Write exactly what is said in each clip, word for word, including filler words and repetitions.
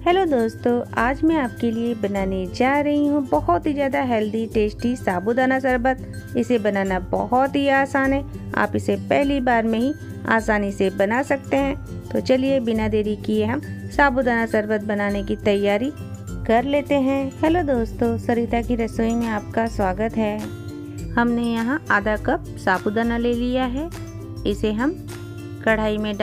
Hello दोस्तों, आज मैं आपके लिए बनाने जा रही हूँ बहुत ही ज़्यादा हेल्दी टेस्टी साबूदाना शरबत। इसे बनाना बहुत ही आसान है। आप इसे पहली बार में ही आसानी से बना सकते हैं। तो चलिए बिना देरी किए हम साबूदाना शरबत बनाने की तैयारी कर लेते हैं। हेलो दोस्तों, सरिता की रसोई में आपका स्वागत है। हमने यहाँ आधा कप साबूदाना ले लिया है। इसे हम कढ़ाई में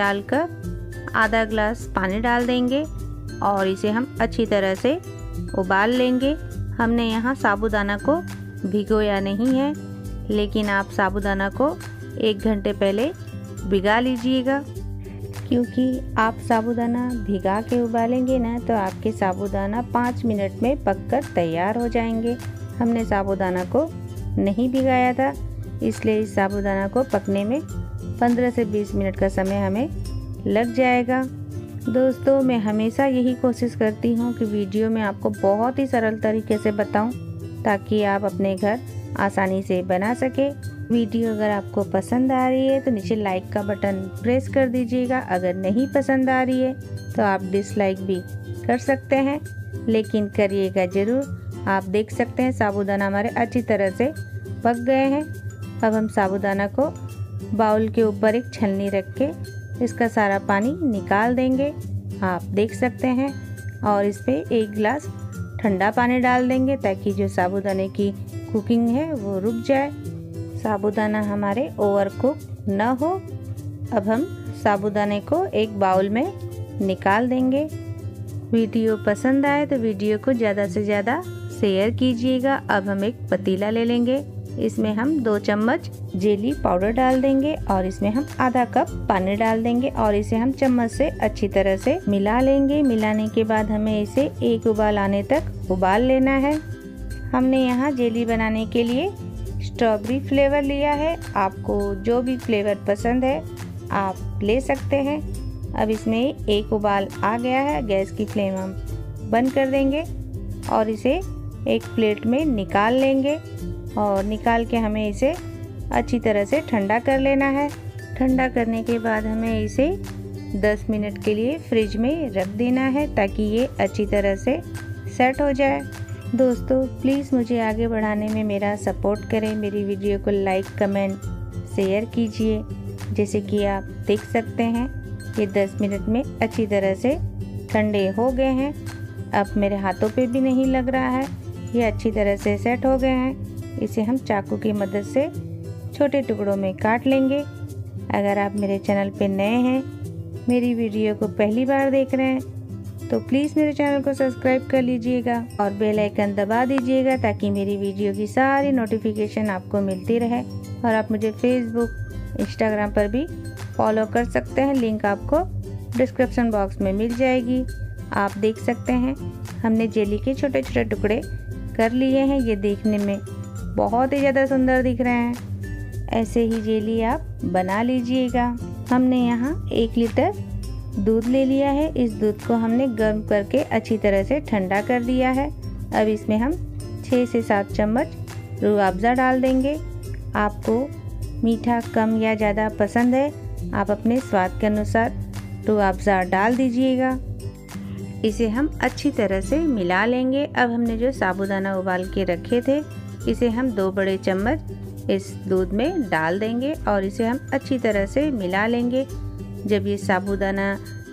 डालकर आधा ग्लास पानी डाल देंगे और इसे हम अच्छी तरह से उबाल लेंगे। हमने यहाँ साबूदाना को भिगोया नहीं है, लेकिन आप साबूदाना को एक घंटे पहले भिगा लीजिएगा, क्योंकि आप साबूदाना भिगा के उबालेंगे ना तो आपके साबूदाना पाँच मिनट में पककर तैयार हो जाएंगे। हमने साबूदाना को नहीं भिगाया था, इसलिए इस साबूदाना को पकने में पंद्रह से बीस मिनट का समय हमें लग जाएगा। दोस्तों, मैं हमेशा यही कोशिश करती हूँ कि वीडियो में आपको बहुत ही सरल तरीके से बताऊँ, ताकि आप अपने घर आसानी से बना सके। वीडियो अगर आपको पसंद आ रही है तो नीचे लाइक का बटन प्रेस कर दीजिएगा। अगर नहीं पसंद आ रही है तो आप डिसलाइक भी कर सकते हैं, लेकिन करिएगा ज़रूर। आप देख सकते हैं साबूदाना हमारे अच्छी तरह से पक गए हैं। अब हम साबूदाना को बाउल के ऊपर एक छलनी रख के इसका सारा पानी निकाल देंगे। आप देख सकते हैं, और इस पे एक गिलास ठंडा पानी डाल देंगे ताकि जो साबूदाने की कुकिंग है वो रुक जाए, साबूदाना हमारे ओवर कुक न हो। अब हम साबूदाने को एक बाउल में निकाल देंगे। वीडियो पसंद आए तो वीडियो को ज़्यादा से ज़्यादा शेयर कीजिएगा। अब हम एक पतीला ले लेंगे, इसमें हम दो चम्मच जेली पाउडर डाल देंगे और इसमें हम आधा कप पानी डाल देंगे और इसे हम चम्मच से अच्छी तरह से मिला लेंगे। मिलाने के बाद हमें इसे एक उबाल आने तक उबाल लेना है। हमने यहाँ जेली बनाने के लिए स्ट्रॉबेरी फ्लेवर लिया है। आपको जो भी फ्लेवर पसंद है आप ले सकते हैं। अब इसमें एक उबाल आ गया है, गैस की फ्लेम हम बंद कर देंगे और इसे एक प्लेट में निकाल लेंगे। और निकाल के हमें इसे अच्छी तरह से ठंडा कर लेना है। ठंडा करने के बाद हमें इसे दस मिनट के लिए फ्रिज में रख देना है, ताकि ये अच्छी तरह से सेट हो जाए। दोस्तों, प्लीज़ मुझे आगे बढ़ाने में मेरा सपोर्ट करें। मेरी वीडियो को लाइक कमेंट शेयर कीजिए। जैसे कि आप देख सकते हैं ये दस मिनट में अच्छी तरह से ठंडे हो गए हैं। अब मेरे हाथों पे भी नहीं लग रहा है, ये अच्छी तरह से सेट हो गए हैं। इसे हम चाकू की मदद से छोटे टुकड़ों में काट लेंगे। अगर आप मेरे चैनल पे नए हैं, मेरी वीडियो को पहली बार देख रहे हैं, तो प्लीज़ मेरे चैनल को सब्सक्राइब कर लीजिएगा और बेल आइकन दबा दीजिएगा, ताकि मेरी वीडियो की सारी नोटिफिकेशन आपको मिलती रहे। और आप मुझे फेसबुक इंस्टाग्राम पर भी फॉलो कर सकते हैं, लिंक आपको डिस्क्रिप्शन बॉक्स में मिल जाएगी। आप देख सकते हैं हमने जेली के छोटे छोटे टुकड़े कर लिए हैं। ये देखने में बहुत ही ज़्यादा सुंदर दिख रहे हैं। ऐसे ही जेली आप बना लीजिएगा। हमने यहाँ एक लीटर दूध ले लिया है। इस दूध को हमने गर्म करके अच्छी तरह से ठंडा कर दिया है। अब इसमें हम छः से सात चम्मच रूह अफ़ज़ा डाल देंगे। आपको मीठा कम या ज़्यादा पसंद है, आप अपने स्वाद के अनुसार रूह अफ़ज़ा डाल दीजिएगा। इसे हम अच्छी तरह से मिला लेंगे। अब हमने जो साबूदाना उबाल के रखे थे, इसे हम दो बड़े चम्मच इस दूध में डाल देंगे और इसे हम अच्छी तरह से मिला लेंगे। जब ये साबूदाना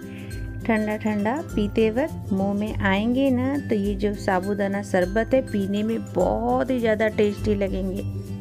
ठंडा ठंडा पीते वक्त मुंह में आएंगे ना, तो ये जो साबूदाना शरबत है पीने में बहुत ही ज़्यादा टेस्टी लगेंगे।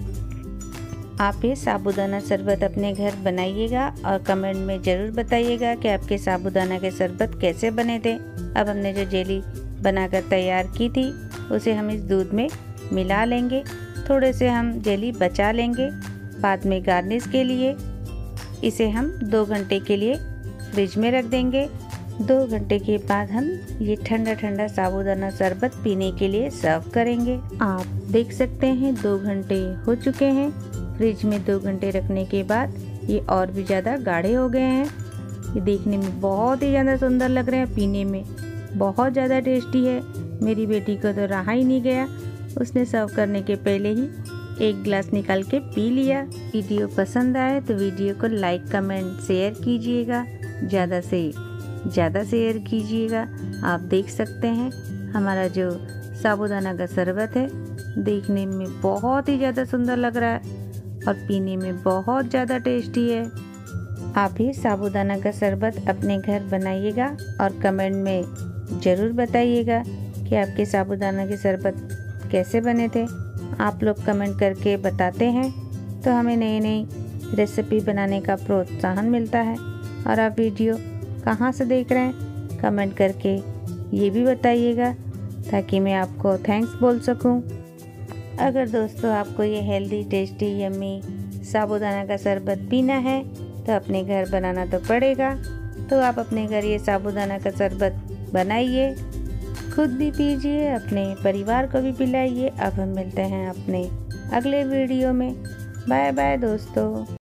आप ये साबूदाना शरबत अपने घर बनाइएगा और कमेंट में ज़रूर बताइएगा कि आपके साबूदाना के शरबत कैसे बने थे। अब हमने जो जेली बनाकर तैयार की थी उसे हम इस दूध में मिला लेंगे। थोड़े से हम जेली बचा लेंगे बाद में गार्निश के लिए। इसे हम दो घंटे के लिए फ्रिज में रख देंगे। दो घंटे के बाद हम ये ठंडा ठंडा साबूदाना शरबत पीने के लिए सर्व करेंगे। आप देख सकते हैं दो घंटे हो चुके हैं। फ्रिज में दो घंटे रखने के बाद ये और भी ज़्यादा गाढ़े हो गए हैं। ये देखने में बहुत ही ज़्यादा सुंदर लग रहे हैं, पीने में बहुत ज़्यादा टेस्टी है। मेरी बेटी को तो रहा ही नहीं गया, उसने सर्व करने के पहले ही एक गिलास निकाल के पी लिया। वीडियो पसंद आए तो वीडियो को लाइक कमेंट शेयर कीजिएगा, ज़्यादा से ज़्यादा शेयर कीजिएगा आप देख सकते हैं हमारा जो साबूदाना का शरबत है देखने में बहुत ही ज़्यादा सुंदर लग रहा है और पीने में बहुत ज़्यादा टेस्टी है। आप भी साबूदाना का शरबत अपने घर बनाइएगा और कमेंट में ज़रूर बताइएगा कि आपके साबूदाना के शरबत कैसे बने थे। आप लोग कमेंट करके बताते हैं तो हमें नई नई रेसिपी बनाने का प्रोत्साहन मिलता है। और आप वीडियो कहाँ से देख रहे हैं कमेंट करके ये भी बताइएगा ताकि मैं आपको थैंक्स बोल सकूं। अगर दोस्तों आपको ये हेल्दी टेस्टी यम्मी साबूदाना का शरबत पीना है तो अपने घर बनाना तो पड़ेगा, तो आप अपने घर ये साबूदाना का शरबत बनाइए, खुद भी पीजिए, अपने परिवार को भी पिलाइए। अब हम मिलते हैं अपने अगले वीडियो में। बाय बाय दोस्तों।